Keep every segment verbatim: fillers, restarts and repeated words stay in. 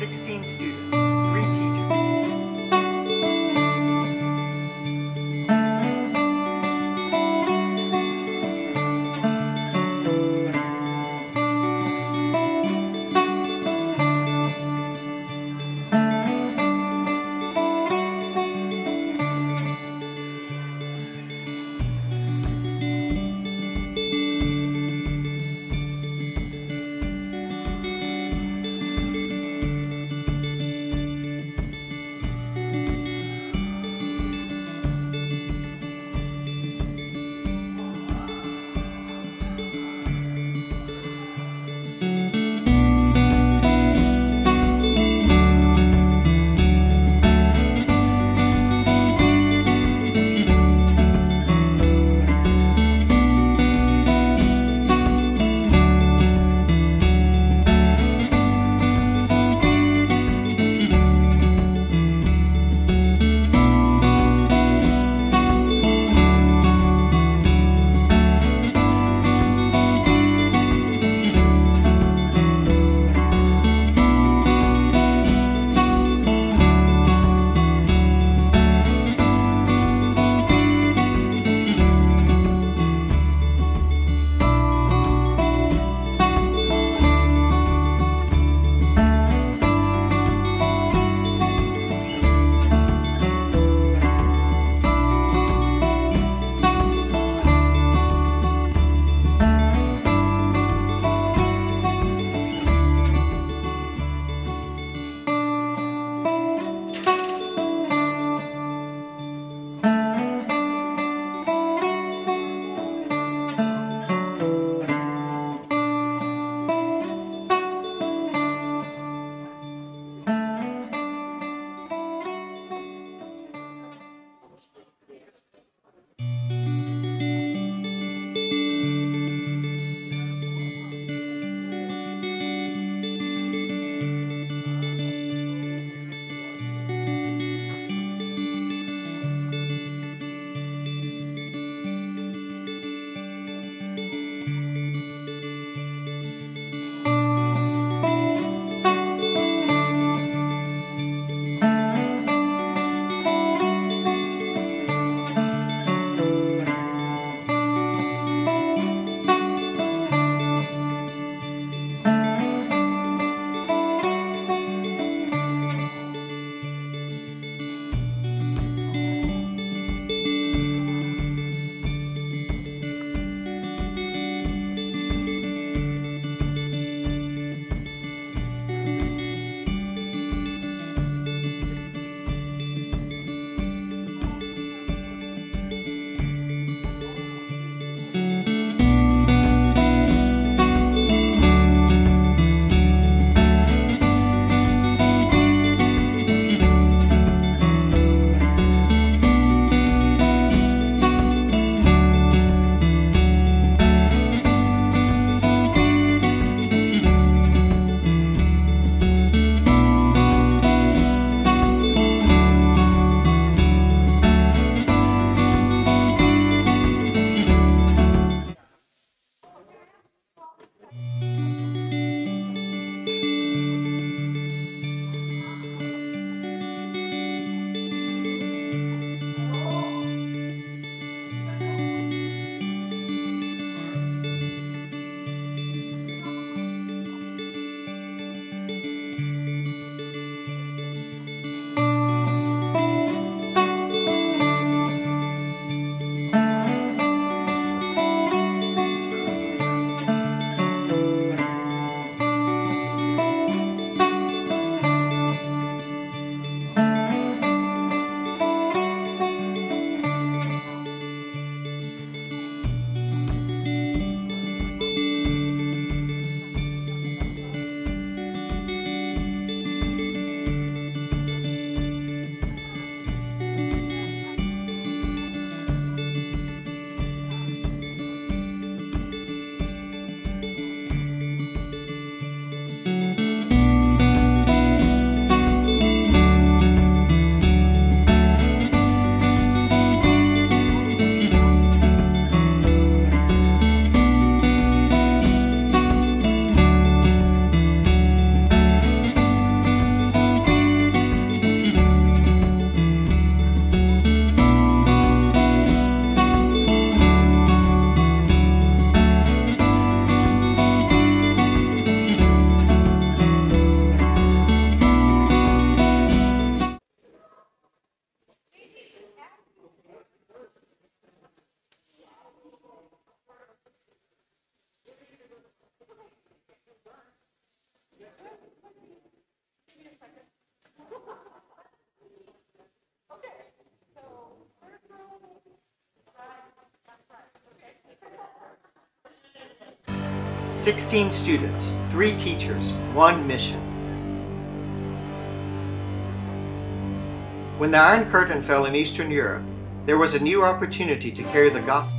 sixteen students, three teachers. sixteen students, three teachers, one mission. When the Iron Curtain fell in Eastern Europe, there was a new opportunity to carry the gospel.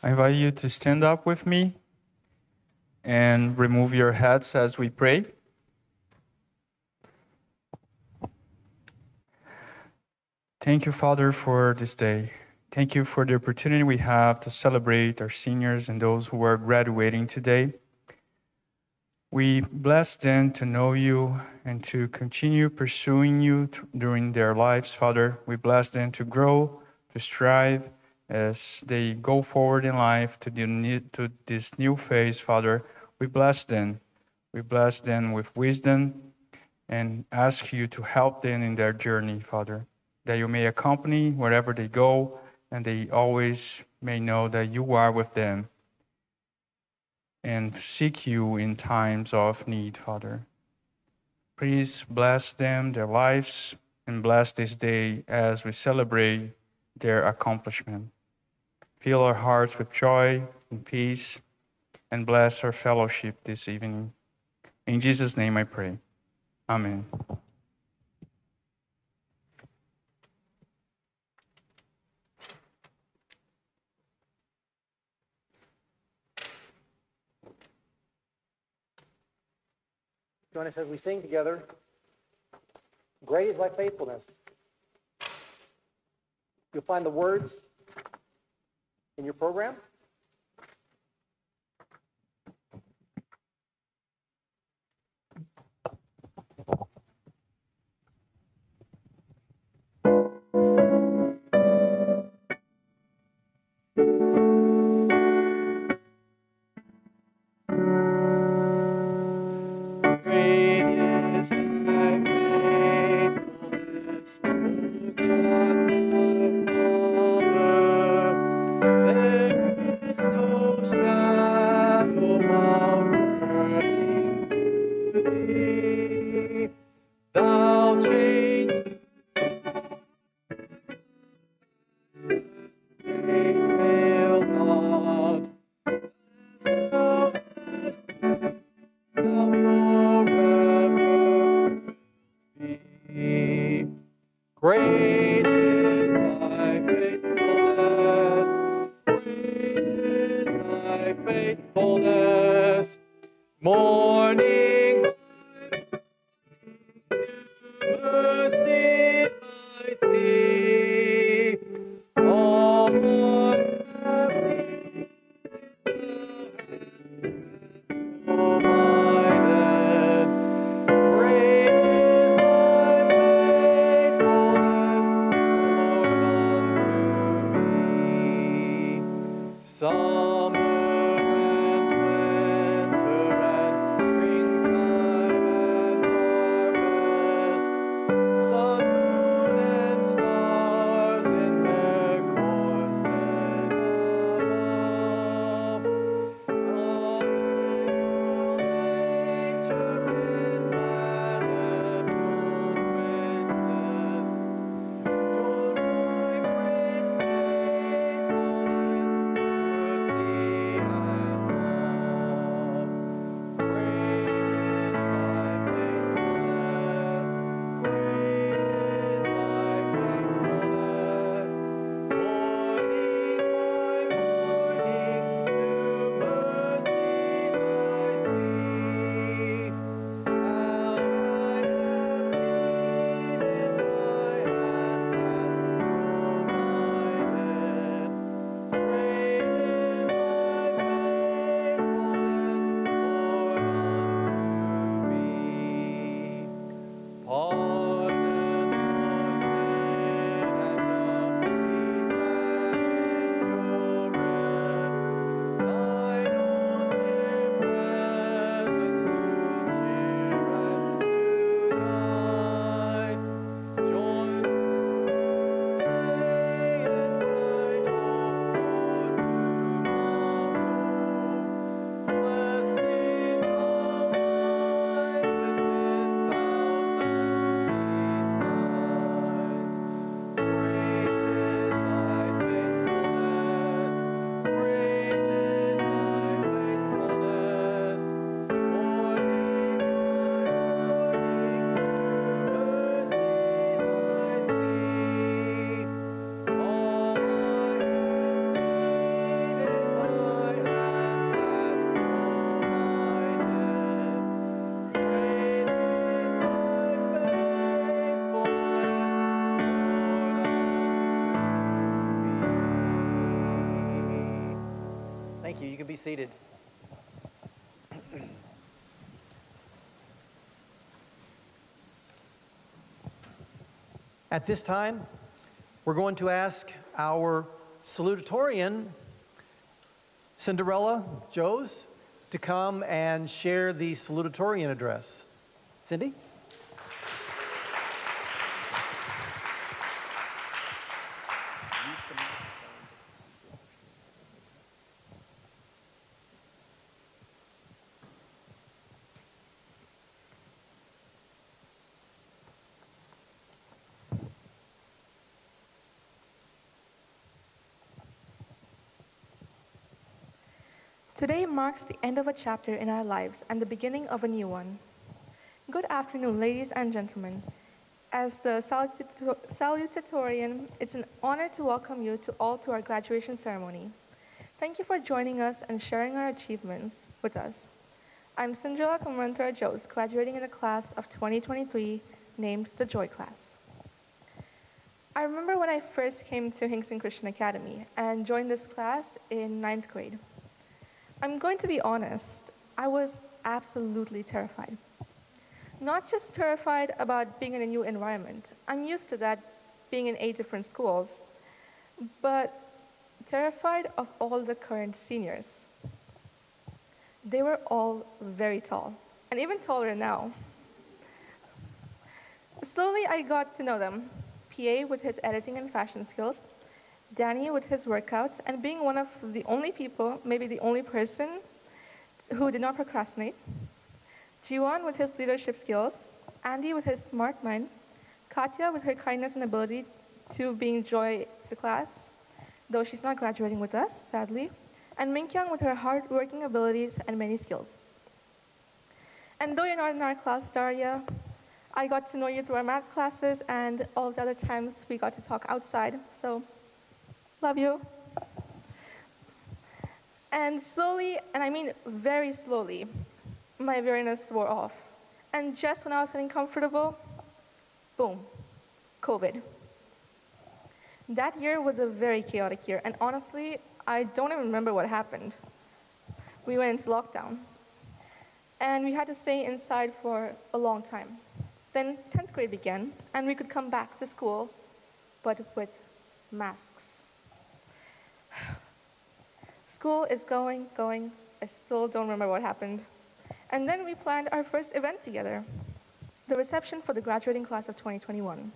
I invite you to stand up with me and remove your hats as we pray. Thank you, Father, for this day. Thank you for the opportunity we have to celebrate our seniors and those who are graduating today. We bless them to know you and to continue pursuing you t- during their lives, Father. We bless them to grow, to strive as they go forward in life to, the, ne- to this new phase, Father. We bless them. We bless them with wisdom and ask you to help them in their journey, Father, that you may accompany wherever they go and they always may know that you are with them and seek you in times of need, Father. Please bless them, their lives, and bless this day as we celebrate their accomplishment. Fill our hearts with joy and peace, and bless our fellowship this evening. In Jesus' name I pray. Amen. Join us as we sing together, "Great is thy faithfulness." You'll find the words in your program. Great is thy faithfulness. Great is thy faithfulness. Morning mercies I see. All my happy provided. Great is thy faithfulness, Lord, unto me. Summer and winter and springtime and harvest, sun, moon, and stars in their courses above. Unfaithful nature can manifold witness to thy great faithfulness, mercy, Thank you. You can be seated. At this time, we're going to ask our salutatorian, Cinderella Joes, to come and share the salutatorian address. Cindy? Today marks the end of a chapter in our lives and the beginning of a new one. Good afternoon, ladies and gentlemen. As the salutator- salutatorian, it's an honor to welcome you to all to our graduation ceremony. Thank you for joining us and sharing our achievements with us. I'm Cinderella Camaranta Joes, graduating in a class of twenty twenty-three named the Joy Class. I remember when I first came to Hinkson Christian Academy and joined this class in ninth grade. I'm going to be honest, I was absolutely terrified. Not just terrified about being in a new environment. I'm used to that, being in eight different schools, but terrified of all the current seniors. They were all very tall, and even taller now. Slowly, I got to know them. P A with his editing and fashion skills, Danny with his workouts, and being one of the only people, maybe the only person, who did not procrastinate. Jiwan with his leadership skills, Andy with his smart mind, Katya with her kindness and ability to bring joy to class, though she's not graduating with us, sadly, and Minkyang with her hard-working abilities and many skills. And though you're not in our class, Daria, I got to know you through our math classes and all the other times we got to talk outside, so love you. And slowly, and I mean very slowly, my weariness wore off. And just when I was getting comfortable, boom, COVID. That year was a very chaotic year, and honestly, I don't even remember what happened. We went into lockdown, and we had to stay inside for a long time. Then tenth grade began, and we could come back to school, but with masks. School is going, going. I still don't remember what happened. And then we planned our first event together, the reception for the graduating class of twenty twenty-one.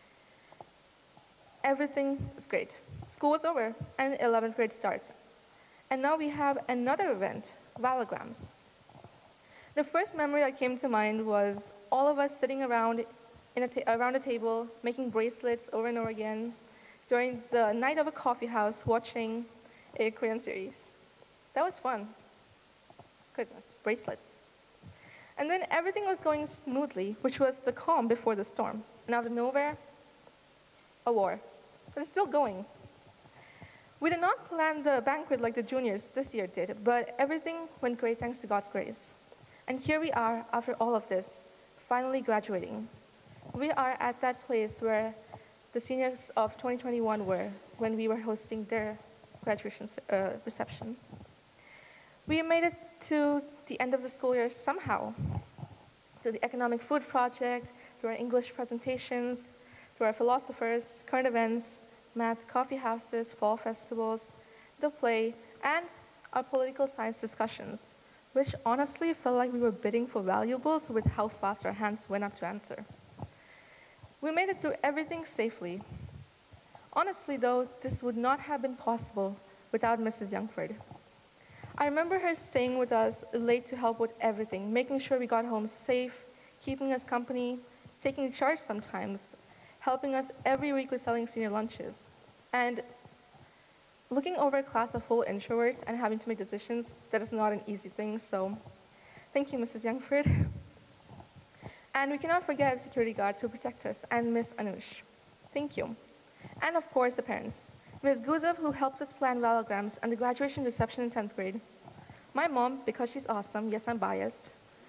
Everything is great. School is over, and eleventh grade starts. And now we have another event, Valograms. The first memory that came to mind was all of us sitting around in a ta- around a table, making bracelets over and over again, during the night of a coffee house, watching a Korean series. That was fun. Goodness, bracelets. And then everything was going smoothly, which was the calm before the storm. And out of nowhere, a war. But it's still going. We did not plan the banquet like the juniors this year did, but everything went great thanks to God's grace. And here we are, after all of this, finally graduating. We are at that place where the seniors of twenty twenty-one were when we were hosting their graduation uh, reception. We made it to the end of the school year somehow, through the economic food project, through our English presentations, through our philosophers, current events, math coffee houses, fall festivals, the play, and our political science discussions, which honestly felt like we were bidding for valuables with how fast our hands went up to answer. We made it through everything safely. Honestly, though, this would not have been possible without Missus Youngford. I remember her staying with us late to help with everything, making sure we got home safe, keeping us company, taking charge sometimes, helping us every week with selling senior lunches, and looking over a class of full introverts and having to make decisions, that is not an easy thing, so thank you, Missus Youngford. And we cannot forget security guards who protect us, and Miss Anush. Thank you. And of course, the parents. Miz Guzev, who helped us plan valograms and the graduation reception in tenth grade. My mom, because she's awesome, yes, I'm biased.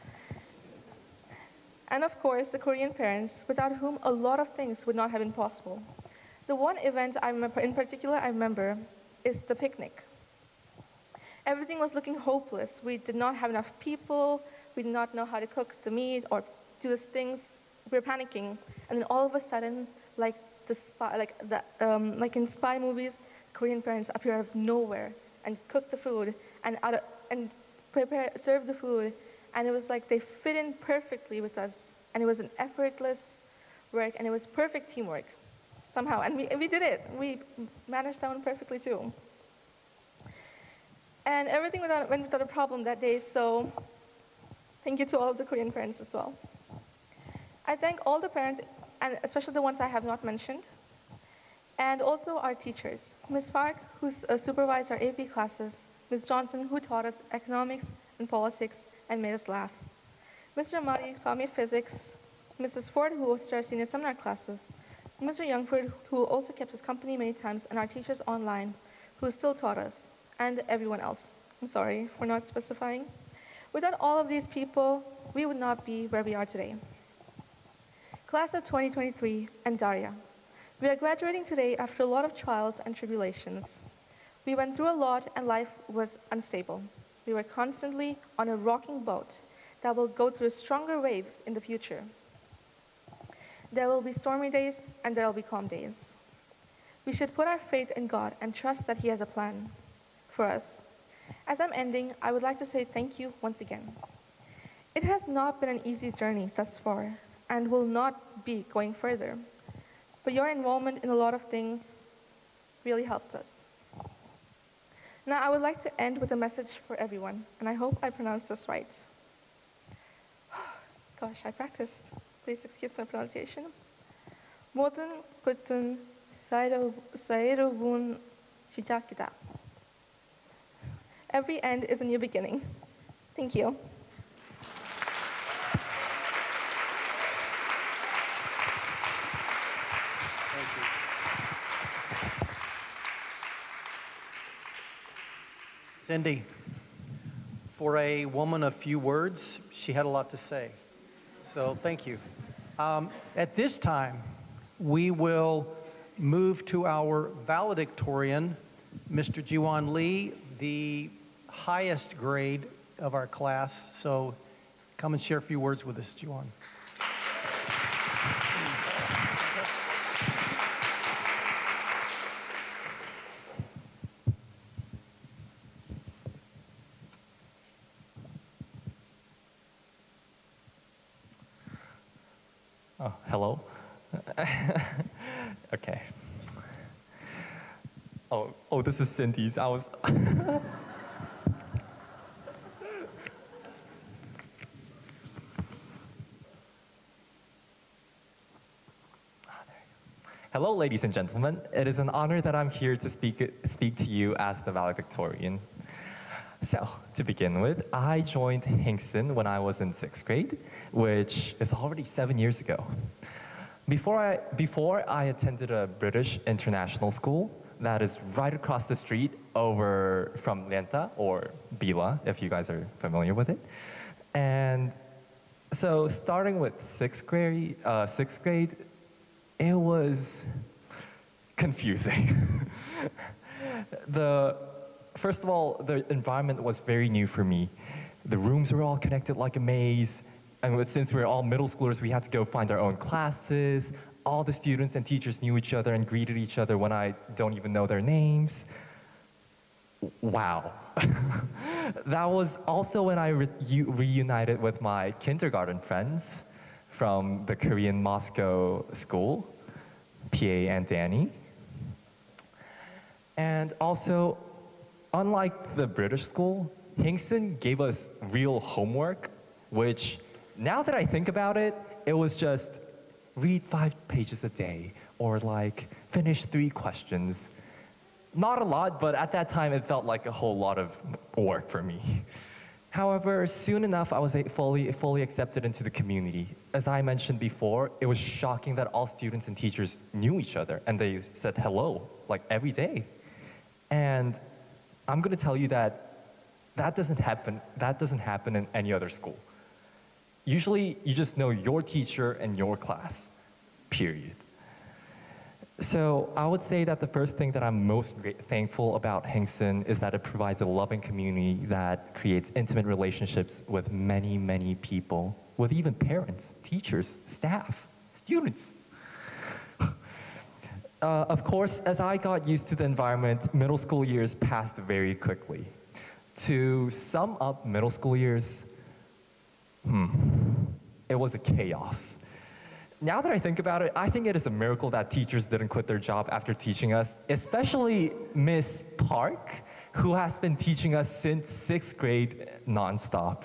And of course, the Korean parents, without whom a lot of things would not have been possible. The one event I remember, in particular I remember, is the picnic. Everything was looking hopeless. We did not have enough people. We did not know how to cook the meat or do these things. We were panicking. And then all of a sudden, like the spy, like the, um, like in spy movies, Korean parents appear out of nowhere and cook the food and out of, and prepare serve the food. And it was like they fit in perfectly with us. And it was an effortless work, and it was perfect teamwork somehow. And we, and we did it. We managed that one perfectly too. And everything without, went without a problem that day, so thank you to all of the Korean parents as well. I thank all the parents, and especially the ones I have not mentioned, and also our teachers. Miz Park, who uh, supervised our A P classes, Miz Johnson, who taught us economics and politics and made us laugh. Mister Murray taught me physics, Missus Ford, who hosted our senior seminar classes, Mister Youngford, who also kept us company many times, and our teachers online, who still taught us, and everyone else. I'm sorry for not specifying. Without all of these people, we would not be where we are today. Class of twenty twenty-three and Daria. We are graduating today after a lot of trials and tribulations. We went through a lot and life was unstable. We were constantly on a rocking boat that will go through stronger waves in the future. There will be stormy days and there will be calm days. We should put our faith in God and trust that He has a plan for us. As I'm ending, I would like to say thank you once again. It has not been an easy journey thus far and will not be going further. But your involvement in a lot of things really helped us. Now I would like to end with a message for everyone, and I hope I pronounced this right. Gosh, I practiced. Please excuse my pronunciation. 모든 것은 새로운 시작이다. Every end is a new beginning. Thank you. Thank you. Cindy, for a woman of few words, she had a lot to say. So thank you. Um, at this time, we will move to our valedictorian, Mister Jiwon Lee, the highest grade of our class. So come and share a few words with us, Jiwon. Oh, hello. Okay. Oh, oh, this is Cindy's. I was. Hello, ladies and gentlemen. It is an honor that I'm here to speak, speak to you as the valedictorian. So, to begin with, I joined Hinkson when I was in sixth grade, which is already seven years ago. Before I, before I attended a British international school that is right across the street over from Lenta, or Bila, if you guys are familiar with it. And so, starting with sixth grade, uh, sixth grade, it was confusing. the First of all, the environment was very new for me. The rooms were all connected like a maze, and since we were all middle schoolers, we had to go find our own classes. All the students and teachers knew each other and greeted each other when I don't even know their names. Wow. That was also when I re reunited with my kindergarten friends from the Korean Moscow school, P A and Danny. And also, unlike the British school, Hinkson gave us real homework, which, now that I think about it, it was just read five pages a day, or like finish three questions. Not a lot, but at that time it felt like a whole lot of work for me. However, soon enough, I was fully, fully accepted into the community. As I mentioned before, it was shocking that all students and teachers knew each other, and they said hello, like every day. And I'm gonna tell you that that doesn't happen, that doesn't happen in any other school. Usually, you just know your teacher and your class, period. So I would say that the first thing that I'm most gra- thankful about Hinkson is that it provides a loving community that creates intimate relationships with many, many people, with even parents, teachers, staff, students. Uh, of course, as I got used to the environment, middle school years passed very quickly. To sum up middle school years, hmm, it was a chaos. Now that I think about it, I think it is a miracle that teachers didn't quit their job after teaching us, especially Miss Park, who has been teaching us since sixth grade nonstop.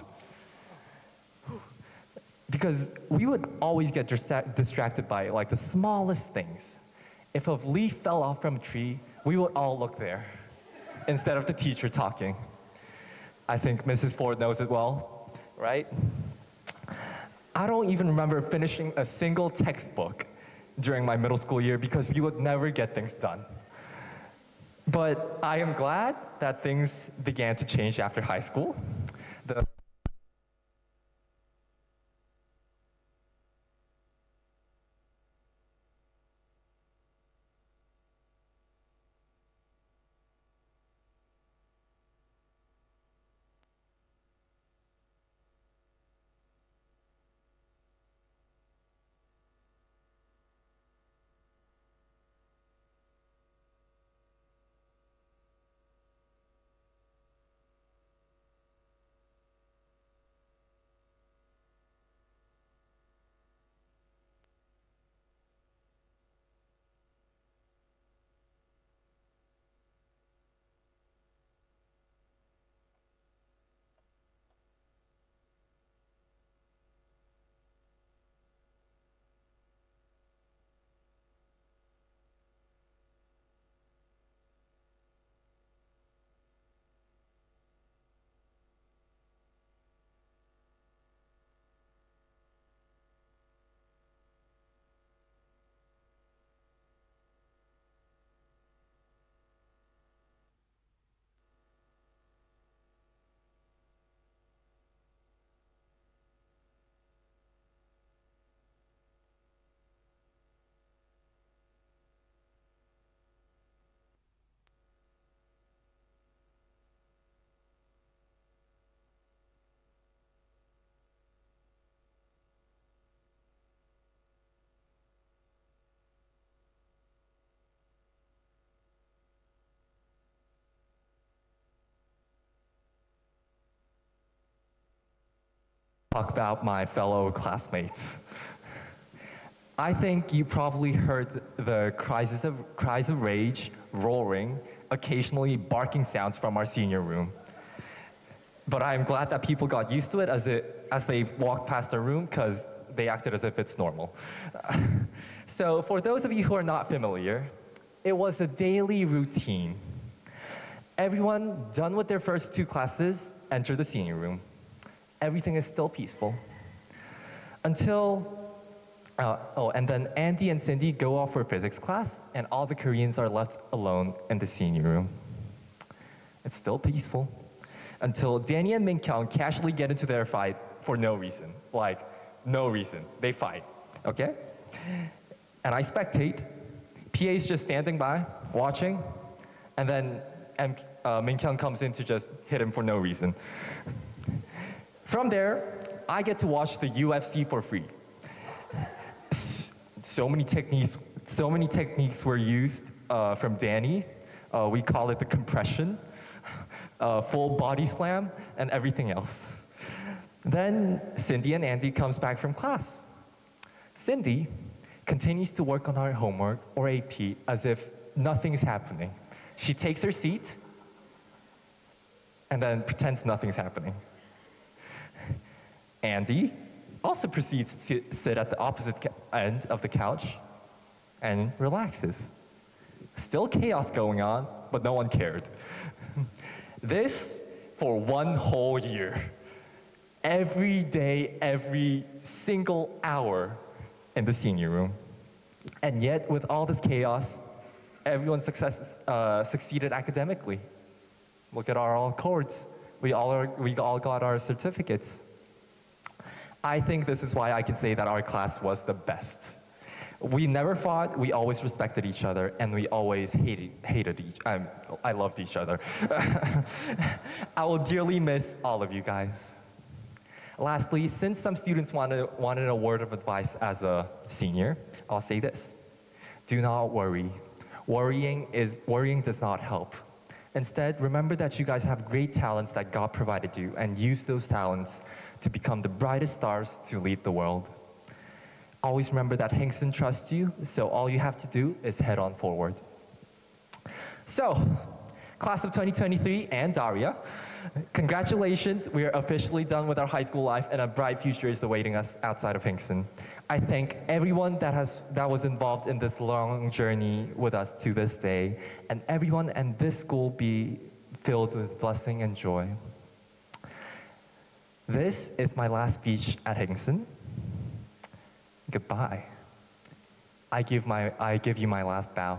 Because we would always get distra- distracted by like the smallest things. If a leaf fell off from a tree, we would all look there instead of the teacher talking. I think Missus Ford knows it well, right? I don't even remember finishing a single textbook during my middle school year because we would never get things done. But I am glad that things began to change after high school. The talk about my fellow classmates. I think you probably heard the cries of, cries of rage, roaring, occasionally barking sounds from our senior room. But I'm glad that people got used to it as, it, as they walked past our room because they acted as if it's normal. So for those of you who are not familiar, it was a daily routine. Everyone done with their first two classes, enter the senior room. Everything is still peaceful. Until, uh, oh, and then Andy and Cindy go off for physics class, and all the Koreans are left alone in the senior room. It's still peaceful. Until Danny and Minkyung casually get into their fight for no reason. Like, no reason. They fight, okay? And I spectate. P A's just standing by, watching, and then and, uh, Minkyung comes in to just hit him for no reason. From there, I get to watch the U F C for free. So many techniques, so many techniques were used uh, from Danny. Uh, we call it the compression, uh, full body slam, and everything else. Then Cindy and Andy comes back from class. Cindy continues to work on her homework or A P as if nothing's happening. She takes her seat and then pretends nothing's happening. Andy also proceeds to sit at the opposite end of the couch and relaxes. Still chaos going on, but no one cared. This for one whole year. Every day, every single hour in the senior room. And yet, with all this chaos, everyone success, uh, succeeded academically. Look at our all chords. We all, are, we all got our certificates. I think this is why I can say that our class was the best. We never fought, we always respected each other, and we always hated, hated each, um, I loved each other. I will dearly miss all of you guys. Lastly, since some students wanted, wanted a word of advice as a senior, I'll say this. Do not worry. Worrying, is, worrying does not help. Instead, remember that you guys have great talents that God provided you, and use those talents to become the brightest stars to lead the world. Always remember that Hinkson trusts you, so all you have to do is head on forward. So, class of twenty twenty-three and Daria, congratulations, we are officially done with our high school life, and a bright future is awaiting us outside of Hinkson. I thank everyone that, has, that was involved in this long journey with us to this day, and everyone in this school be filled with blessing and joy. This is my last speech at Hinkson. Goodbye. I give, my, I give you my last bow.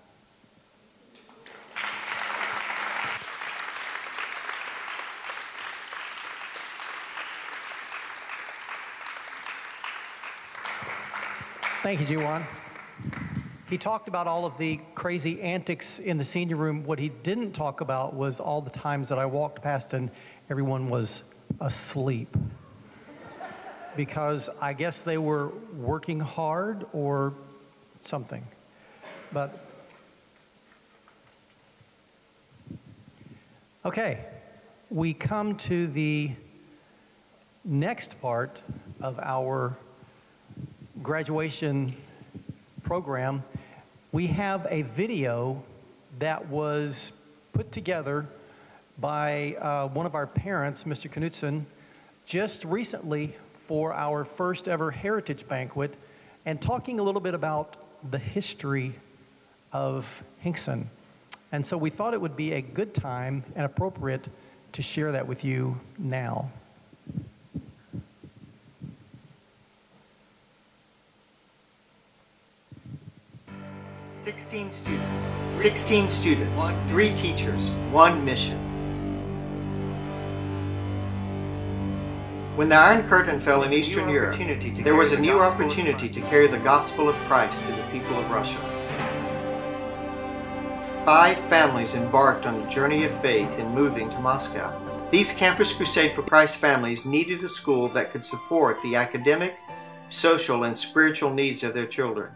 Thank you, Jiwan. He talked about all of the crazy antics in the senior room. What he didn't talk about was all the times that I walked past and everyone was asleep. Because I guess they were working hard or something. But, okay, we come to the next part of our graduation program. We have a video that was put together by uh, one of our parents, Mister Knudsen, just recently for our first ever Heritage Banquet, and talking a little bit about the history of Hinkson. And so we thought it would be a good time and appropriate to share that with you now. sixteen students, sixteen students, three teachers, one mission. When the Iron Curtain fell in Eastern Europe, there was a new opportunity to carry the gospel of Christ to the people of Russia. Five families embarked on a journey of faith in moving to Moscow. These Campus Crusade for Christ families needed a school that could support the academic, social, and spiritual needs of their children.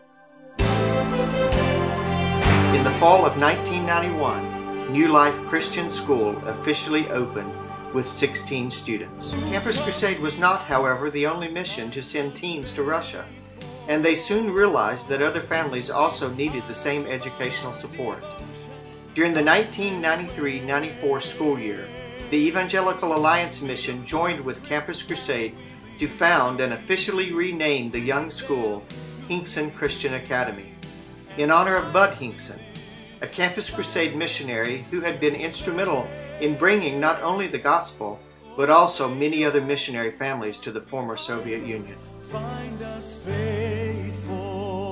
In the fall of nineteen ninety-one, New Life Christian School officially opened with sixteen students. Campus Crusade was not, however, the only mission to send teens to Russia, and they soon realized that other families also needed the same educational support. During the nineteen ninety-three ninety-four school year, the Evangelical Alliance mission joined with Campus Crusade to found and officially rename the young school Hinkson Christian Academy, in honor of Bud Hinkson, a Campus Crusade missionary who had been instrumental in bringing not only the gospel, but also many other missionary families to the former Soviet Union. Find us faithful.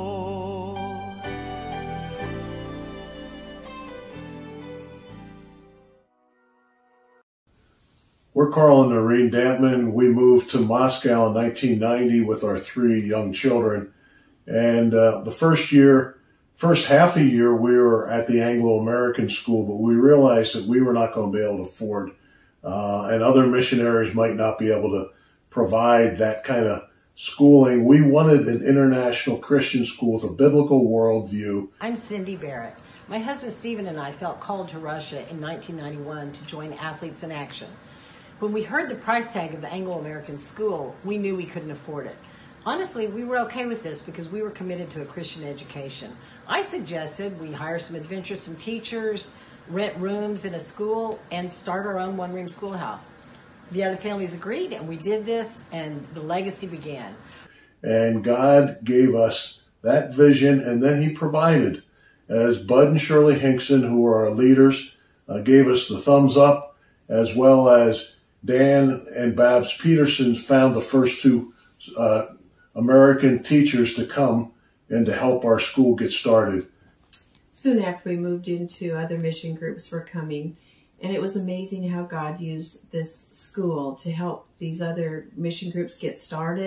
We're Carl and Noreen Dantman. We moved to Moscow in nineteen ninety with our three young children. And uh, the first year, First half a year, we were at the Anglo-American school, but we realized that we were not going to be able to afford, uh, and other missionaries might not be able to provide that kind of schooling. We wanted an international Christian school with a biblical worldview. I'm Cindy Barrett. My husband Stephen and I felt called to Russia in nineteen ninety-one to join Athletes in Action. When we heard the price tag of the Anglo-American school, we knew we couldn't afford it. Honestly, we were okay with this because we were committed to a Christian education. I suggested we hire some adventuresome teachers, rent rooms in a school, and start our own one-room schoolhouse. The other families agreed, and we did this, and the legacy began. And God gave us that vision, and then He provided. As Bud and Shirley Hinkson, who are our leaders, uh, gave us the thumbs up, as well as Dan and Babs Peterson found the first two uh, American teachers to come and to help our school get started. Soon after we moved into, other mission groups were coming, and it was amazing how God used this school to help these other mission groups get started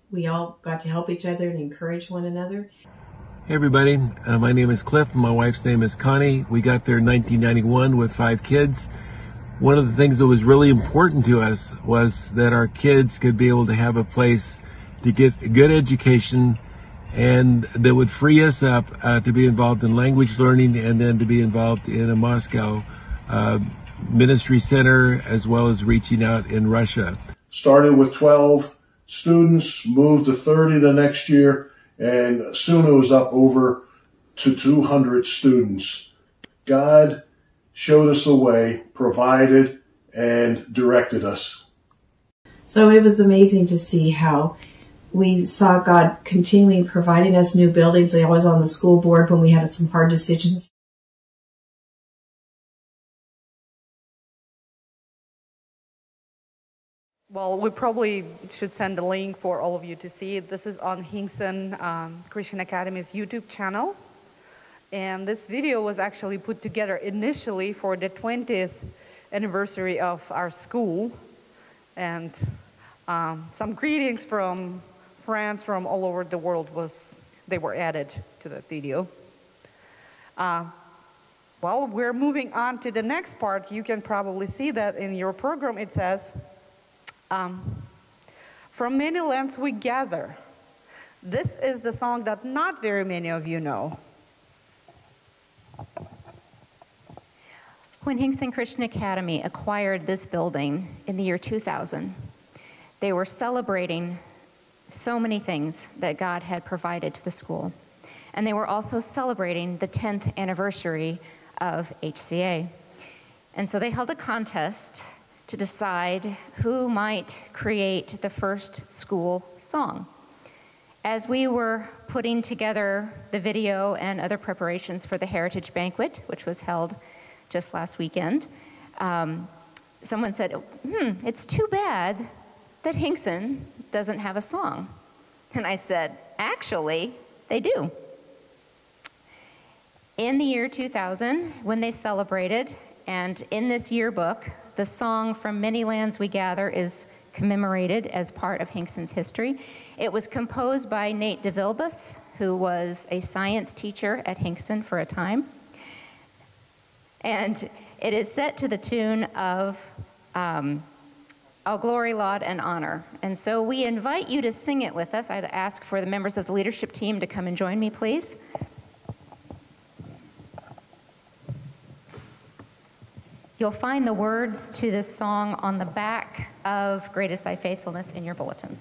we all got to help each other and encourage one another. Hey everybody, uh, my name is Cliff and my wife's name is Connie. We got there in nineteen ninety-one with five kids. One of the things that was really important to us was that our kids could be able to have a place to get a good education, and that would free us up uh, to be involved in language learning and then to be involved in a Moscow uh, ministry center, as well as reaching out in Russia. Started with twelve students, moved to thirty the next year, and soon it was up over to two hundred students. God showed us the way, provided, and directed us. So it was amazing to see how we saw God continuing providing us new buildings. I was on the school board when we had some hard decisions. Well, we probably should send a link for all of you to see it. This is on Hinkson um, Christian Academy's YouTube channel. And this video was actually put together initially for the twentieth anniversary of our school. And um, some greetings from friends from all over the world was, they were added to that video. Uh, well, we're moving on to the next part. You can probably see that in your program. It says, Um, from many lands we gather. This is the song that not very many of you know. When Hinkson Christian Academy acquired this building in the year two thousand, they were celebrating so many things that God had provided to the school. And they were also celebrating the tenth anniversary of H C A. And so they held a contest to decide who might create the first school song. As we were putting together the video and other preparations for the Heritage Banquet, which was held just last weekend, um, someone said, hmm, it's too bad that Hinkson doesn't have a song. And I said, actually, they do. In the year two thousand, when they celebrated, and in this yearbook, the song From Many Lands We Gather is commemorated as part of Hinkson's history. It was composed by Nate DeVilbus, who was a science teacher at Hinkson for a time. And it is set to the tune of um, All Glory, Laud, and Honor. And so we invite you to sing it with us. I'd ask for the members of the leadership team to come and join me, please. You'll find the words to this song on the back of Great is Thy Faithfulness in your bulletin.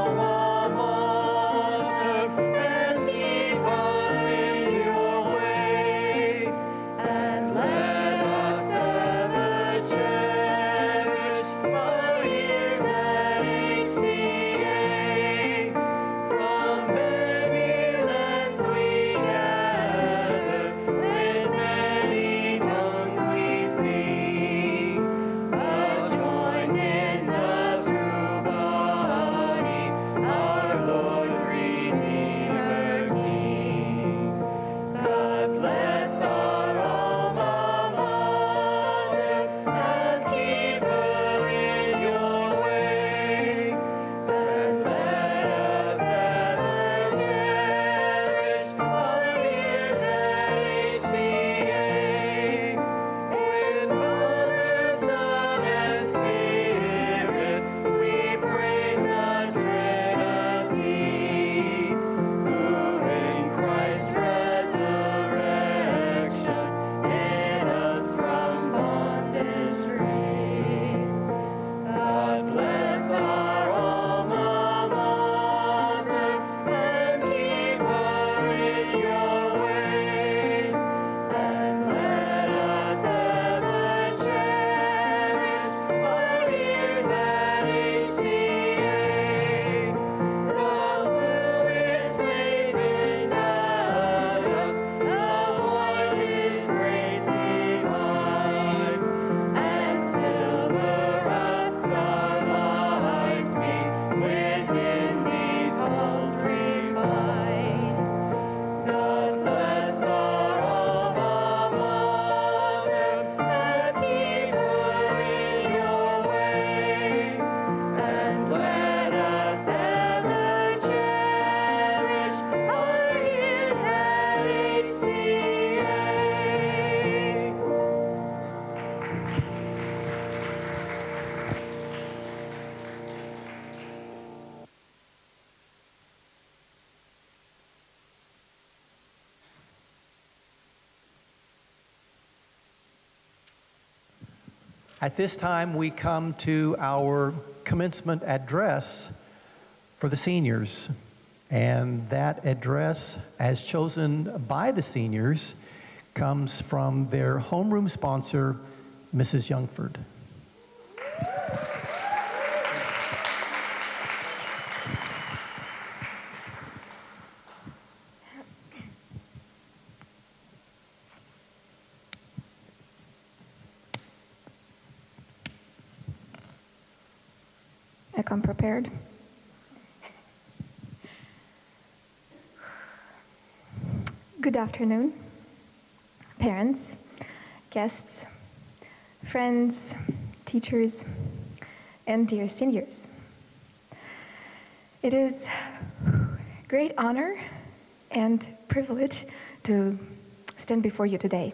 And keep us in your way. At this time, we come to our commencement address for the seniors. And that address, as chosen by the seniors, comes from their homeroom sponsor, Missus Youngford. I come prepared. Good afternoon, parents, guests, friends, teachers, and dear seniors. It is a great honor and privilege to stand before you today.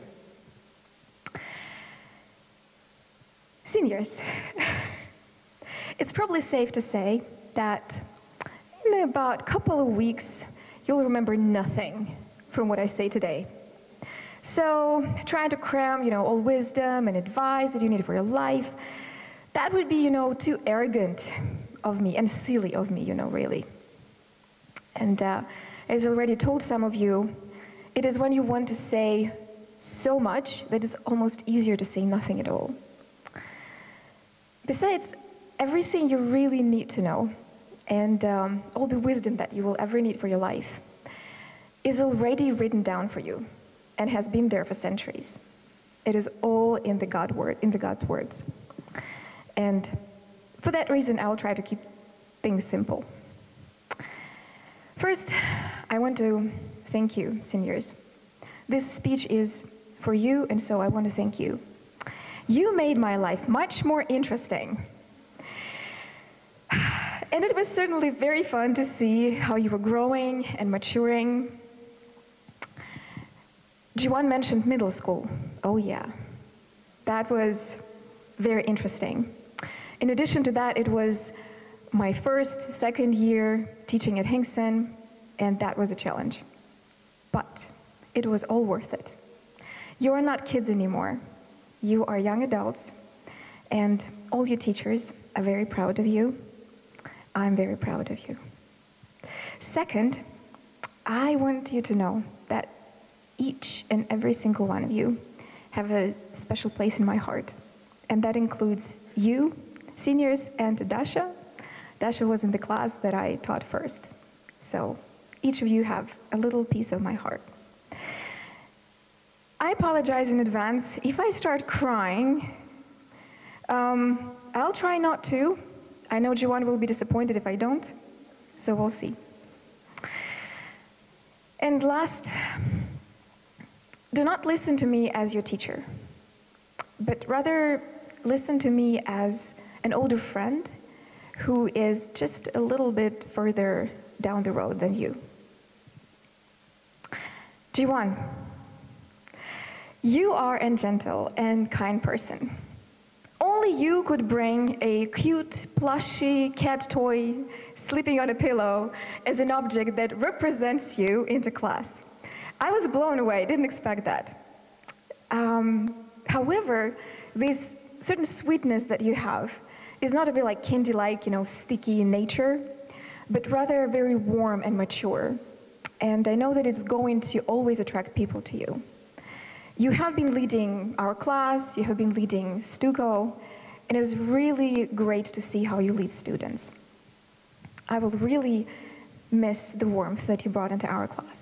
Seniors, it's probably safe to say that in about a couple of weeks, you'll remember nothing from what I say today. So trying to cram, you know, all wisdom and advice that you need for your life, that would be, you know, too arrogant of me and silly of me, you know, really. And uh, as I already told some of you, it is when you want to say so much that it's almost easier to say nothing at all. Besides, everything you really need to know and um, all the wisdom that you will ever need for your life is already written down for you and has been there for centuries. It is all in the God word, in the God's words. And for that reason, I'll try to keep things simple. First, I want to thank you, seniors. This speech is for you, and so I want to thank you. You made my life much more interesting. And it was certainly very fun to see how you were growing and maturing. Juan mentioned middle school. Oh yeah, that was very interesting. In addition to that, it was my first, second year teaching at Hinkson, and that was a challenge. But it was all worth it. You are not kids anymore. You are young adults, and all your teachers are very proud of you. I'm very proud of you. Second, I want you to know that each and every single one of you have a special place in my heart, and that includes you, seniors, and Dasha. Dasha was in the class that I taught first. So each of you have a little piece of my heart. I apologize in advance. If I start crying, um, I'll try not to. I know Juan will be disappointed if I don't, so we'll see. And last, do not listen to me as your teacher, but rather listen to me as an older friend who is just a little bit further down the road than you. Juan, you are a gentle and kind person. Only you could bring a cute, plushy cat toy sleeping on a pillow as an object that represents you into class. I was blown away, didn't expect that. Um, however, this certain sweetness that you have is not a bit like candy-like, you know, sticky in nature, but rather very warm and mature. And I know that it's going to always attract people to you. You have been leading our class, you have been leading Stuco, and it was really great to see how you lead students. I will really miss the warmth that you brought into our class.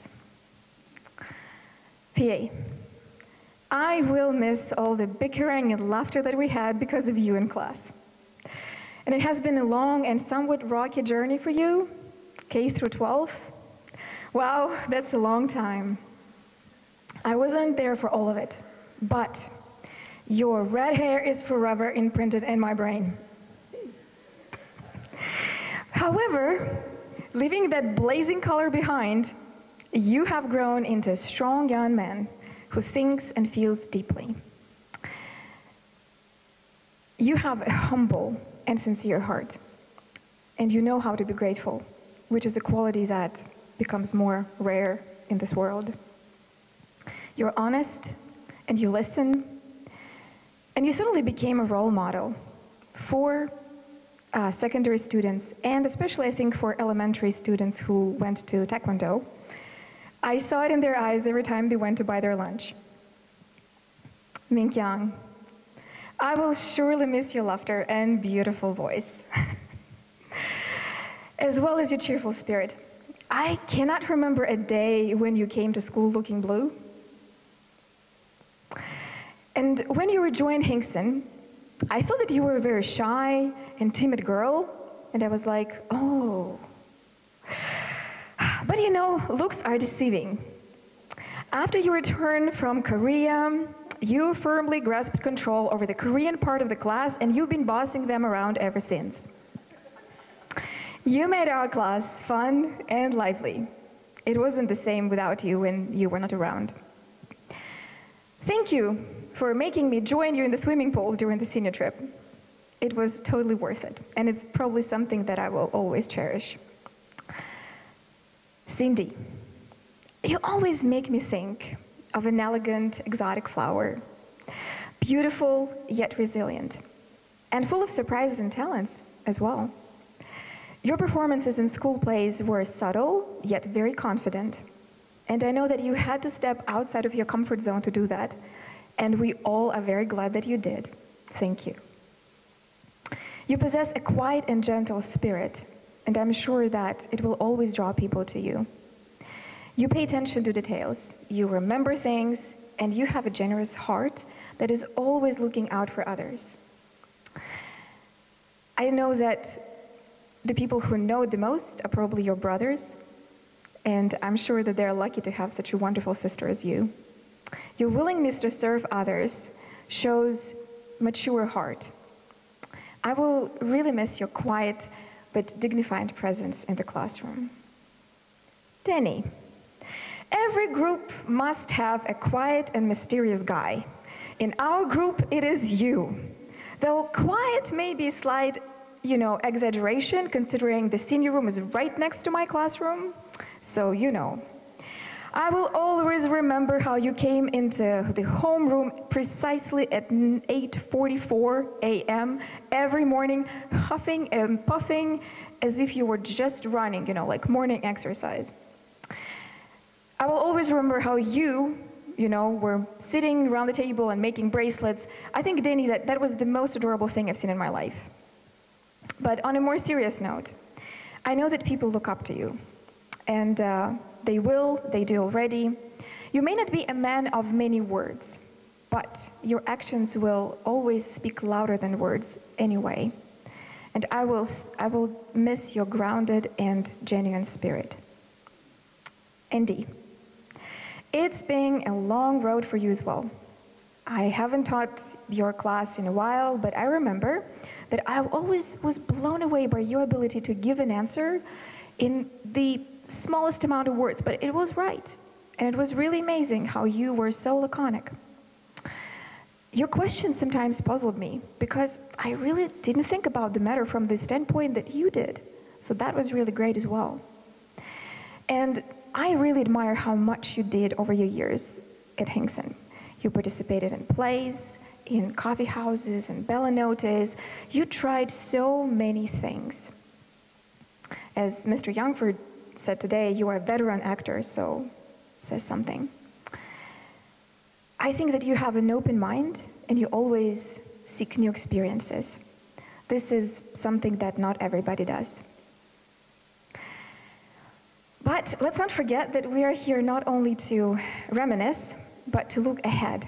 P A, I will miss all the bickering and laughter that we had because of you in class. And it has been a long and somewhat rocky journey for you, K through twelve. Wow, that's a long time. I wasn't there for all of it, but your red hair is forever imprinted in my brain. However, leaving that blazing color behind, you have grown into a strong young man who thinks and feels deeply. You have a humble and sincere heart, and you know how to be grateful, which is a quality that becomes more rare in this world. You're honest, and you listen, And you suddenly became a role model for uh, secondary students, and especially I think for elementary students who went to Taekwondo. I saw it in their eyes every time they went to buy their lunch. Minkyang, I will surely miss your laughter and beautiful voice, as well as your cheerful spirit. I cannot remember a day when you came to school looking blue. And when you rejoined Hinkson, I thought that you were a very shy and timid girl, and I was like, oh. But you know, looks are deceiving. After you returned from Korea, you firmly grasped control over the Korean part of the class, and you've been bossing them around ever since. You made our class fun and lively. It wasn't the same without you when you were not around. Thank you for making me join you in the swimming pool during the senior trip. It was totally worth it, and it's probably something that I will always cherish. Cindy, you always make me think of an elegant, exotic flower, beautiful yet resilient, and full of surprises and talents as well. Your performances in school plays were subtle yet very confident, and I know that you had to step outside of your comfort zone to do that, and we all are very glad that you did. Thank you. You possess a quiet and gentle spirit, and I'm sure that it will always draw people to you. You pay attention to details, you remember things, and you have a generous heart that is always looking out for others. I know that the people who know the most are probably your brothers, and I'm sure that they're lucky to have such a wonderful sister as you. Your willingness to serve others shows mature heart. I will really miss your quiet but dignified presence in the classroom. Danny, every group must have a quiet and mysterious guy. In our group, it is you. Though quiet may be a slight, you know, exaggeration, considering the senior room is right next to my classroom, so you know. I will always remember how you came into the homeroom precisely at eight forty-four a m every morning, huffing and puffing as if you were just running, you know, like morning exercise. I will always remember how you, you know, were sitting around the table and making bracelets. I think, Danny, that that was the most adorable thing I've seen in my life. But on a more serious note, I know that people look up to you, and uh, they will, they do already. You may not be a man of many words, but your actions will always speak louder than words anyway. And I will, I will miss your grounded and genuine spirit. Andy, it's been a long road for you as well. I haven't taught your class in a while, but I remember that I always was blown away by your ability to give an answer in the smallest amount of words, but it was right. And it was really amazing how you were so laconic. Your questions sometimes puzzled me because I really didn't think about the matter from the standpoint that you did. So that was really great as well. And I really admire how much you did over your years at Hinkson. You participated in plays, in coffee houses, and bella notes. You tried so many things. As Mister Youngford said today, you are a veteran actor, so says something. I think that you have an open mind and you always seek new experiences. This is something that not everybody does. But let's not forget that we are here not only to reminisce, but to look ahead.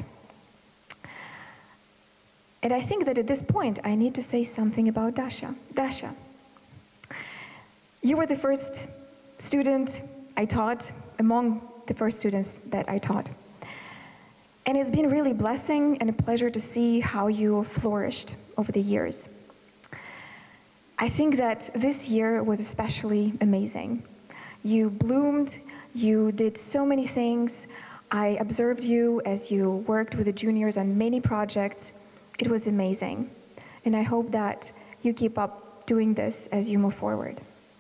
And I think that at this point, I need to say something about Dasha. Dasha, you were the first student I taught, among the first students that I taught. And it's been really a blessing and a pleasure to see how you flourished over the years. I think that this year was especially amazing. You bloomed, you did so many things. I observed you as you worked with the juniors on many projects. It was amazing. And I hope that you keep up doing this as you move forward.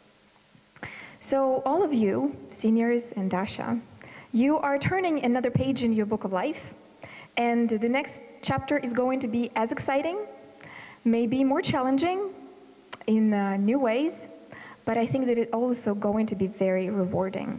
So all of you, seniors and Dasha, you are turning another page in your book of life, And the next chapter is going to be as exciting, maybe more challenging in uh, new ways, but I think that it's also going to be very rewarding.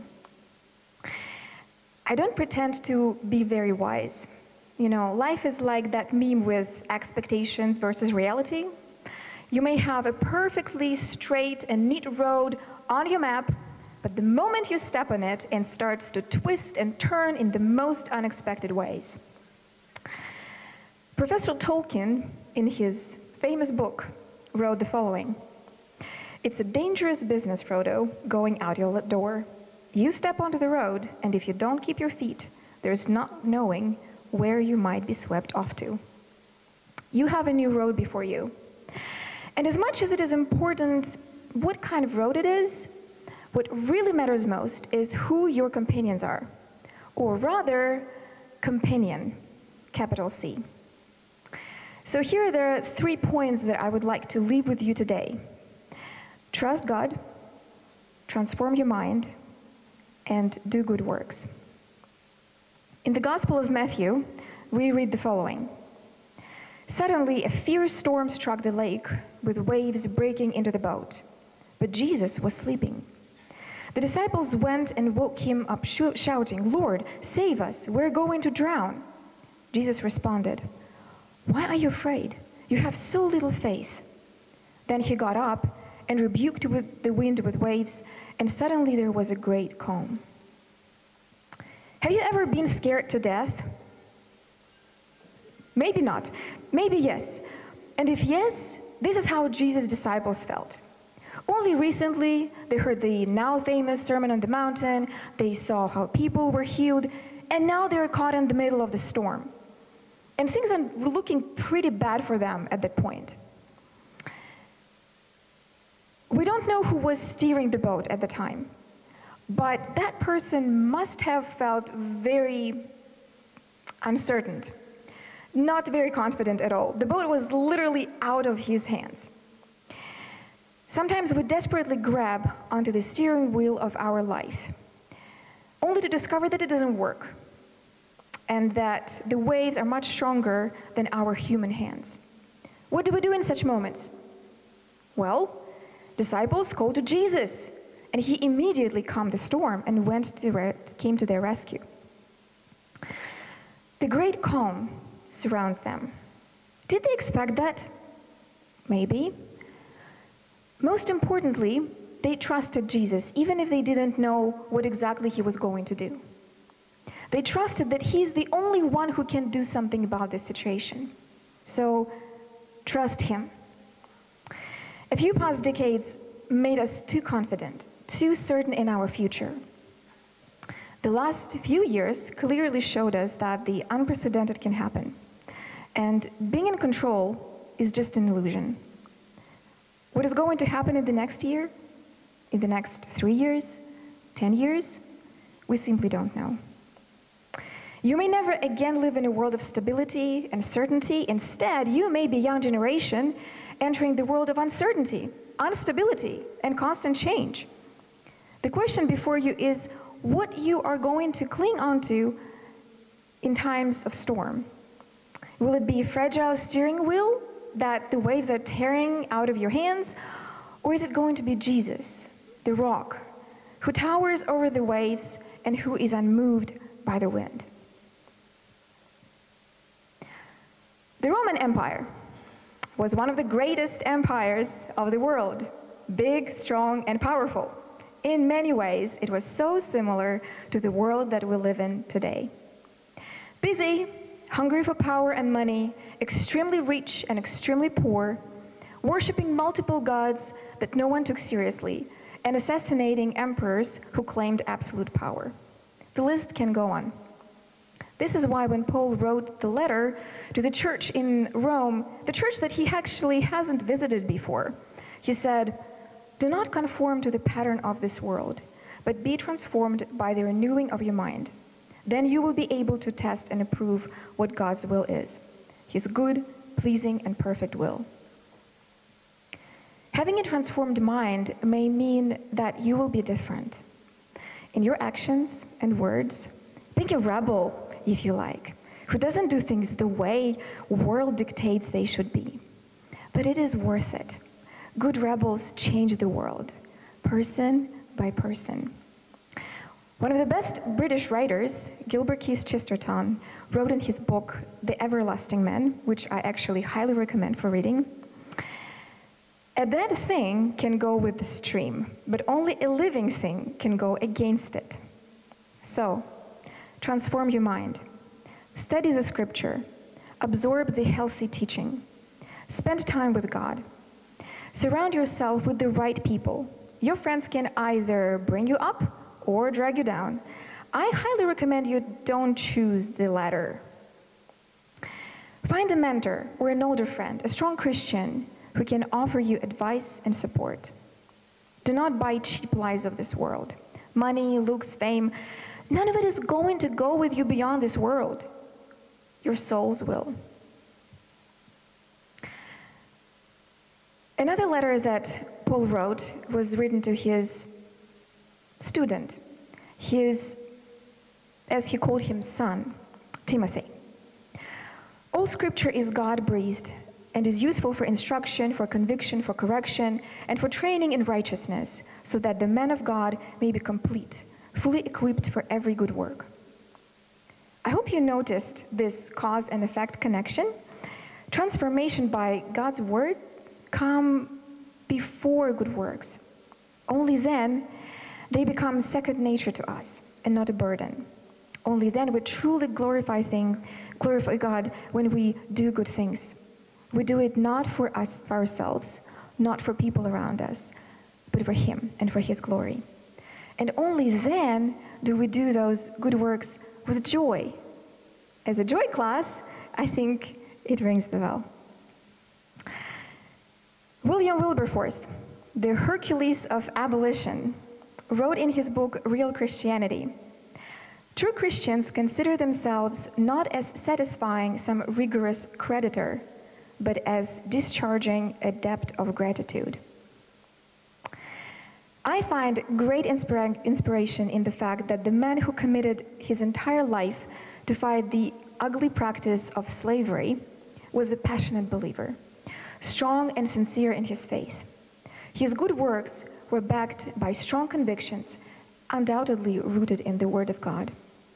I don't pretend to be very wise. You know, life is like that meme with expectations versus reality. You may have a perfectly straight and neat road on your map, but the moment you step on it, it starts to twist and turn in the most unexpected ways. Professor Tolkien, in his famous book, wrote the following: "It's a dangerous business, Frodo, going out your door. You step onto the road, and if you don't keep your feet, there's not knowing where you might be swept off to." You have a new road before you. And as much as it is important what kind of road it is, what really matters most is who your companions are, or rather, companion, capital C. So here are the three points that I would like to leave with you today. Trust God, transform your mind, and do good works. In the Gospel of Matthew, we read the following: "Suddenly a fierce storm struck the lake, with waves breaking into the boat. But Jesus was sleeping. The disciples went and woke him up, sh- shouting, 'Lord, save us, we're going to drown.' Jesus responded, 'Why are you afraid? You have so little faith.' Then he got up and rebuked with the wind with waves, and suddenly there was a great calm." Have you ever been scared to death? Maybe not. Maybe yes. And if yes, this is how Jesus' disciples felt. Only recently, they heard the now famous Sermon on the Mountain, they saw how people were healed, and now they're caught in the middle of the storm. And things are looking pretty bad for them at that point. We don't know who was steering the boat at the time, but that person must have felt very uncertain, not very confident at all. The boat was literally out of his hands. Sometimes we desperately grab onto the steering wheel of our life, only to discover that it doesn't work, and that the waves are much stronger than our human hands. What do we do in such moments? Well, disciples called to Jesus, and he immediately calmed the storm and went to re- came to their rescue. The great calm surrounds them. Did they expect that? Maybe. Most importantly, they trusted Jesus, even if they didn't know what exactly he was going to do. They trusted that he's the only one who can do something about this situation. So, trust him. A few past decades made us too confident, too certain in our future. The last few years clearly showed us that the unprecedented can happen. And being in control is just an illusion. What is going to happen in the next year? In the next three years? Ten years? We simply don't know. You may never again live in a world of stability and certainty. Instead, you may be a young generation entering the world of uncertainty, instability, and constant change. The question before you is what you are going to cling onto in times of storm. Will it be a fragile steering wheel that the waves are tearing out of your hands? Or is it going to be Jesus, the rock, who towers over the waves and who is unmoved by the wind? The Roman Empire was one of the greatest empires of the world, big, strong, and powerful. In many ways, it was so similar to the world that we live in today. Busy, hungry for power and money, extremely rich and extremely poor, worshiping multiple gods that no one took seriously, and assassinating emperors who claimed absolute power. The list can go on. This is why when Paul wrote the letter to the church in Rome, the church that he actually hasn't visited before, he said, "Do not conform to the pattern of this world, but be transformed by the renewing of your mind. Then you will be able to test and approve what God's will is, his good, pleasing, and perfect will." Having a transformed mind may mean that you will be different in your actions and words, being a rebel, if you like, who doesn't do things the way world dictates they should be. But it is worth it. Good rebels change the world, person by person. One of the best British writers, Gilbert Keith Chesterton, wrote in his book, The Everlasting Man, which I actually highly recommend for reading, "A dead thing can go with the stream, but only a living thing can go against it. So, transform your mind. Study the scripture. Absorb the healthy teaching. Spend time with God. Surround yourself with the right people. Your friends can either bring you up or drag you down. I highly recommend you don't choose the latter. Find a mentor or an older friend, a strong Christian who can offer you advice and support. Do not buy cheap lies of this world. Money, looks, fame, none of it is going to go with you beyond this world. Your souls will." Another letter that Paul wrote was written to his student, his, as he called him, son, Timothy. "All scripture is God-breathed and is useful for instruction, for conviction, for correction, and for training in righteousness, so that the man of God may be complete, fully equipped for every good work." I hope you noticed this cause and effect connection. Transformation by God's word come before good works. Only then they become second nature to us and not a burden. Only then we truly glorify thing, glorify God when we do good things. We do it not for us, for ourselves, not for people around us, but for Him and for His glory. And only then do we do those good works with joy. As a joy class, I think it rings the bell. William Wilberforce, the Hercules of abolition, wrote in his book, Real Christianity, "True Christians consider themselves not as satisfying some rigorous creditor, but as discharging a debt of gratitude." I find great inspira- inspiration in the fact that the man who committed his entire life to fight the ugly practice of slavery was a passionate believer, strong and sincere in his faith. His good works were backed by strong convictions, undoubtedly rooted in the Word of God.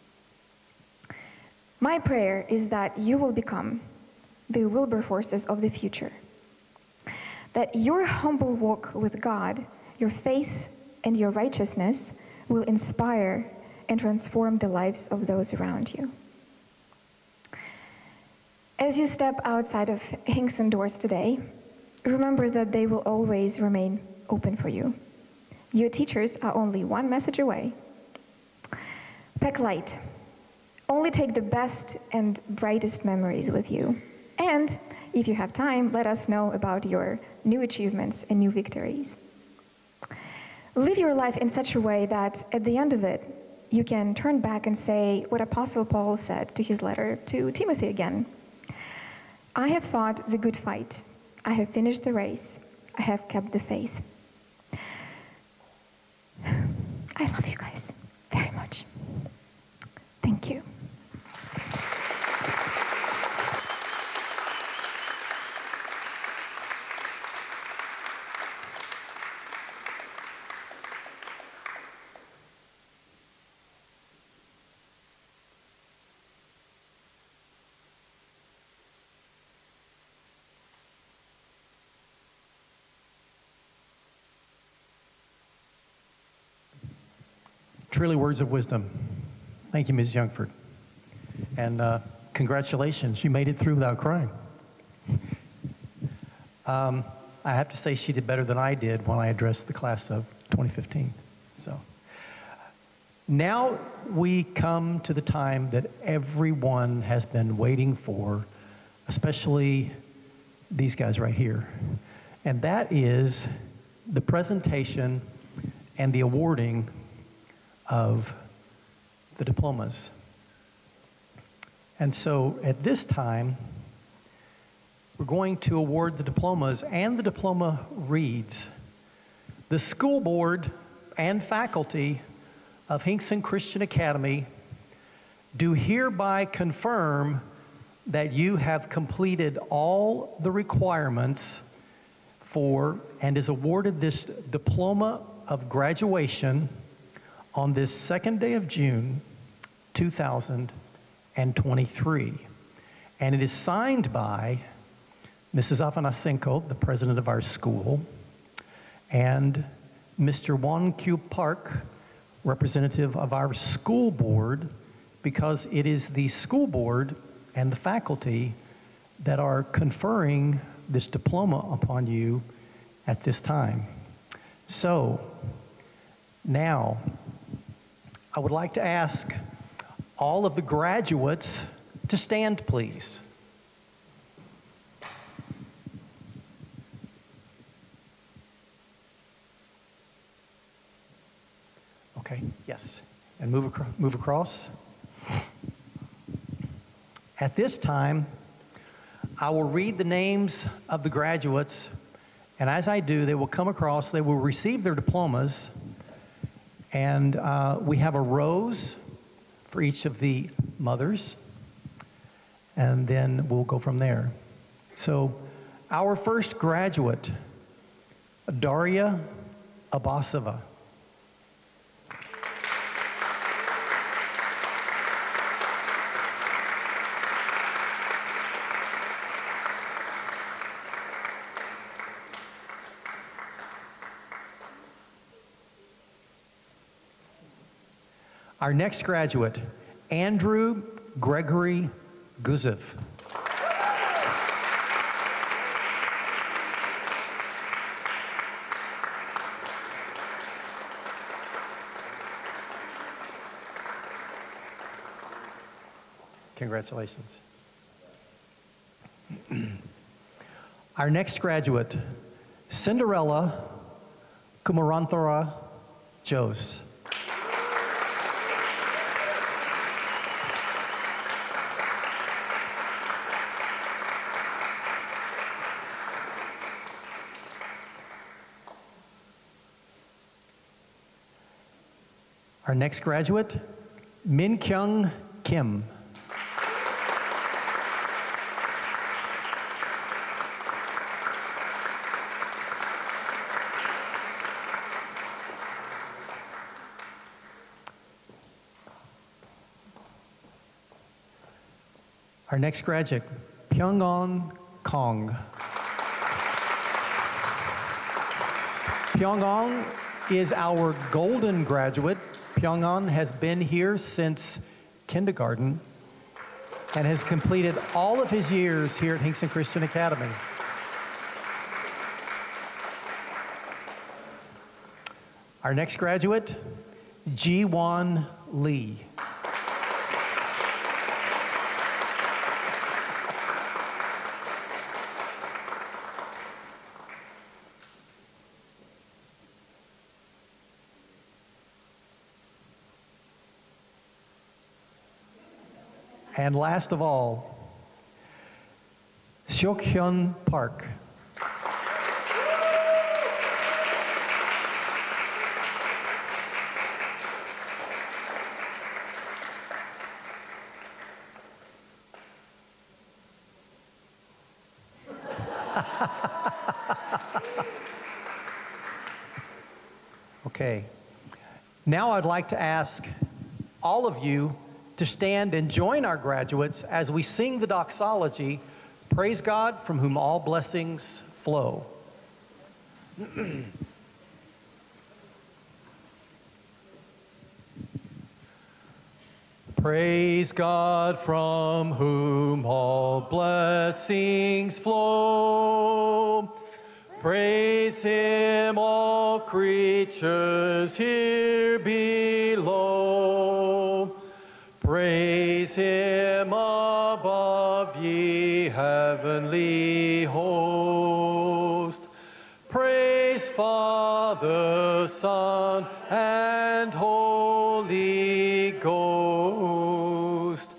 My prayer is that you will become the Wilberforces of the future, that your humble walk with God, your faith, and your righteousness will inspire and transform the lives of those around you. As you step outside of Hinkson doors today, remember that they will always remain open for you. Your teachers are only one message away. Pack light. Only take the best and brightest memories with you. And if you have time, let us know about your new achievements and new victories. Live your life in such a way that at the end of it, you can turn back and say what Apostle Paul said to his letter to Timothy again. "I have fought the good fight. I have finished the race. I have kept the faith." I love you guys very much. Thank you. Truly words of wisdom. Thank you, Miz Youngford. And uh, congratulations, you made it through without crying. Um, I have to say she did better than I did when I addressed the class of twenty fifteen. So now we come to the time that everyone has been waiting for, especially these guys right here. And that is the presentation and the awarding of the diplomas. And so at this time, we're going to award the diplomas and the diploma reads. The school board and faculty of Hinkson Christian Academy do hereby confirm that you have completed all the requirements for and is awarded this diploma of graduation on this second day of June, two thousand twenty-three. And it is signed by Missus Afanasenko, the president of our school, and Mister Won Kyu Park, representative of our school board, because it is the school board and the faculty that are conferring this diploma upon you at this time. So, now, I would like to ask all of the graduates to stand, please. Okay, yes, and move, acro- move across. At this time, I will read the names of the graduates, and as I do, they will come across, they will receive their diplomas, and uh, we have a rose for each of the mothers, and then we'll go from there. So, our first graduate, Daria Abasova. Our next graduate, Andrew Gregory Guzev. Congratulations. Our next graduate, Cinderella Kumaranthara Jose. Our next graduate, Min Kyung Kim. Our next graduate, Pyongon Kong. Pyongon is our golden graduate. Pyongon has been here since kindergarten and has completed all of his years here at Hinkson Christian Academy. Our next graduate, Ji-Won Lee. And last of all, Seok-hyun Park. Okay. Now I'd like to ask all of you to stand and join our graduates as we sing the doxology, Praise God from whom all blessings flow. Praise God from whom all blessings flow. Praise Him, all creatures here below. Praise Him above, ye heavenly host. Praise Father, Son, and Holy Ghost.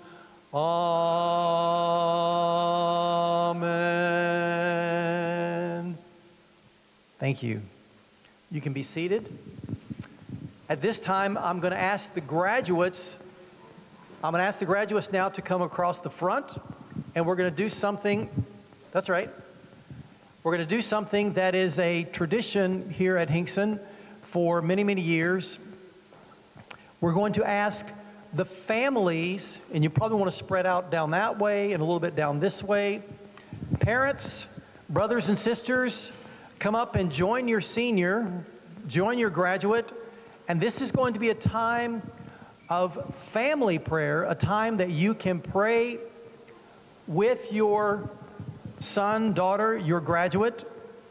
Amen. Thank you. You can be seated. At this time, I'm going to ask the graduates I'm going to ask the graduates now to come across the front, and we're going to do something, that's right, we're going to do something that is a tradition here at Hinkson for many, many years. We're going to ask the families, and you probably want to spread out down that way and a little bit down this way. Parents, brothers and sisters, come up and join your senior, join your graduate, and this is going to be a time of family prayer, a time that you can pray with your son, daughter, your graduate.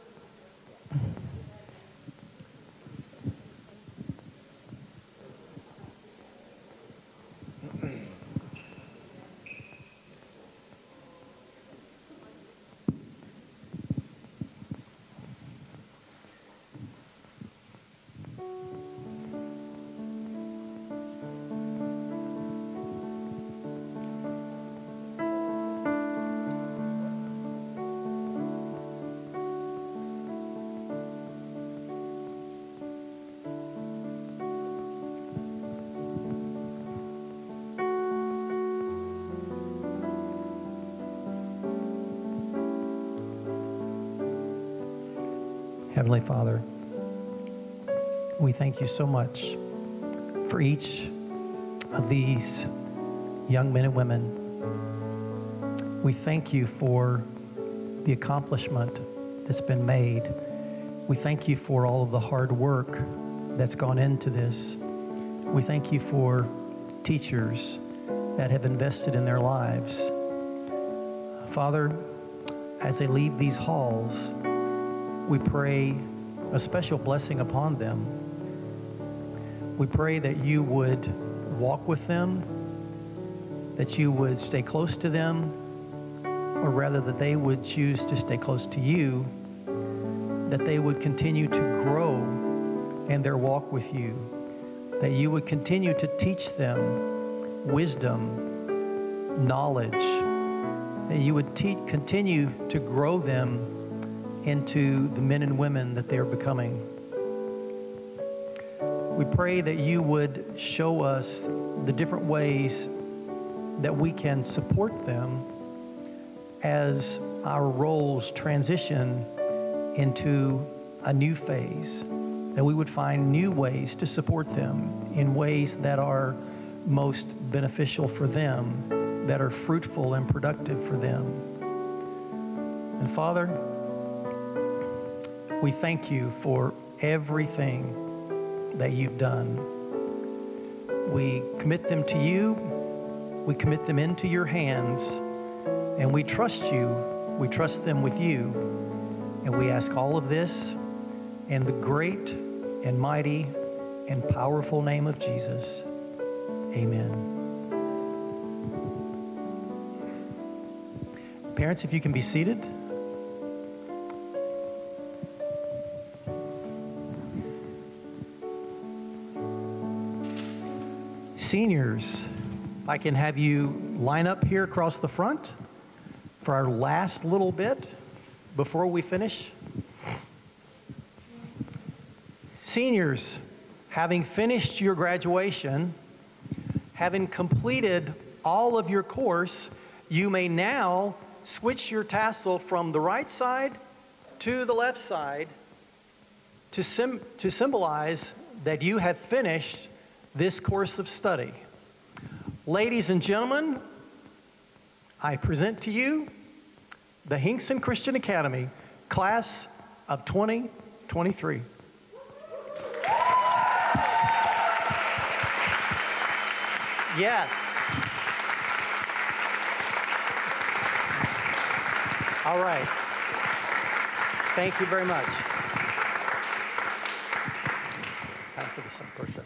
Heavenly Father, we thank you so much for each of these young men and women. We thank you for the accomplishment that's been made. We thank you for all of the hard work that's gone into this. We thank you for teachers that have invested in their lives. Father, as they leave these halls, we pray a special blessing upon them. We pray that you would walk with them, that you would stay close to them, or rather that they would choose to stay close to you, that they would continue to grow in their walk with you, that you would continue to teach them wisdom, knowledge, that you would te- continue to grow them into the men and women that they are becoming. We pray that you would show us the different ways that we can support them as our roles transition into a new phase, that we would find new ways to support them in ways that are most beneficial for them, that are fruitful and productive for them. And Father, we thank you for everything that you've done. We commit them to you. We commit them into your hands. And we trust you. We trust them with you. And we ask all of this in the great and mighty and powerful name of Jesus. Amen. Parents, if you can be seated. Seniors, if I can have you line up here across the front for our last little bit before we finish. Seniors, having finished your graduation, having completed all of your course, you may now switch your tassel from the right side to the left side to, sim- to symbolize that you have finished this course of study. Ladies and gentlemen, I present to you the Hinkson Christian Academy class of twenty twenty-three. Yes. All right. Thank you very much. Time for the sub-course session.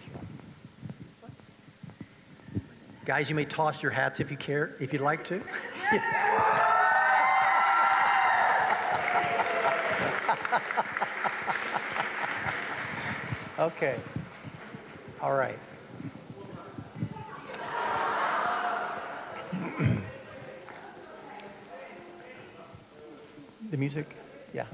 Guys, you may toss your hats if you care, if you'd like to. Yes. Okay. All right. The music? Yeah.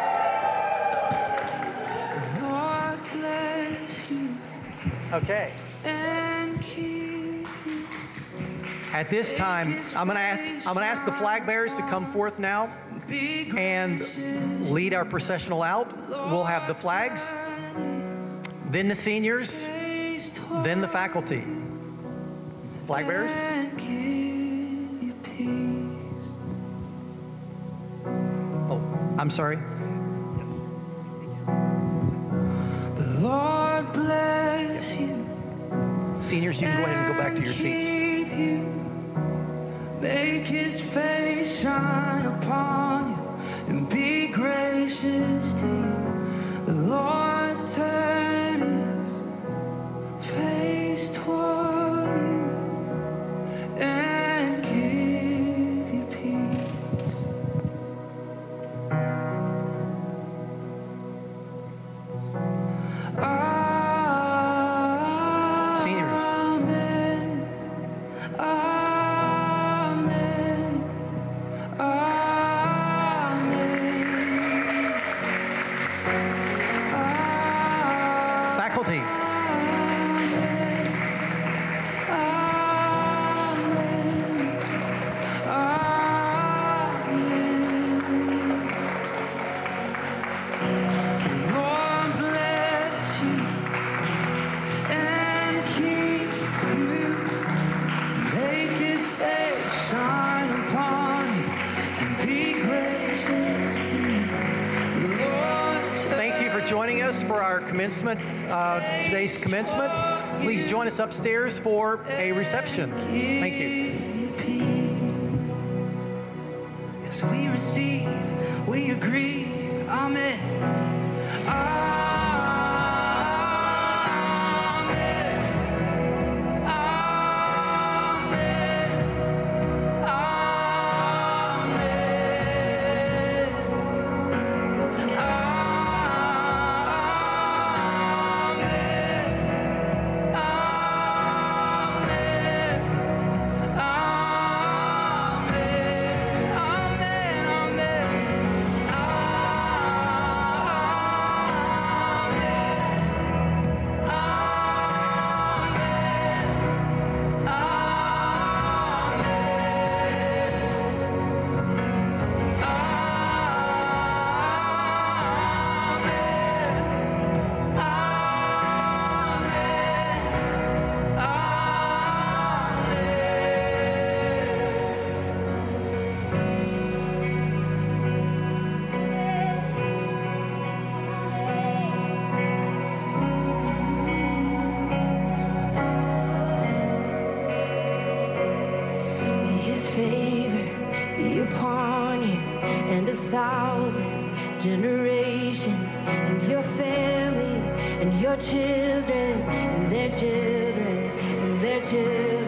Okay. At this time, I'm going to ask I'm going to ask the flag bearers to come forth now and lead our processional out. We'll have the flags, then the seniors, then the faculty. Flag bearers. Oh, I'm sorry. The Lord bless you. Seniors, you can go ahead and go back to your seats. Make his face shine upon you and be gracious to you. The Lord turn his face toward you and give you peace. Joining us for our commencement, uh, today's commencement. Please join us upstairs for a reception. Thank you. As we receive, we agree. Amen. Amen. Generations and your family and your children and their children and their children.